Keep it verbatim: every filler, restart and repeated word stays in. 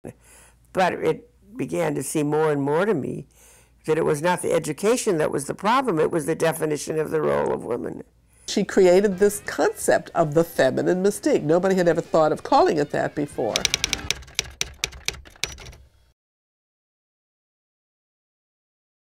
But it began to seem more and more to me that it was not the education that was the problem, it was the definition of the role of women. She created this concept of the feminine mystique. Nobody had ever thought of calling it that before.